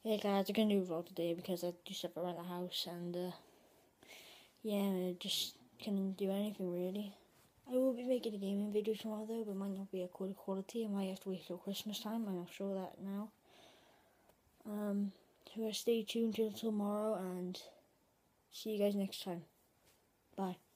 Hey guys, I'm gonna do a vlog today because I do stuff around the house and yeah, I just couldn't do anything really. I will be making a gaming video tomorrow though, but it might not be a good quality. I might have to wait till Christmas time. I'm not sure that now. So stay tuned till tomorrow and see you guys next time. Bye.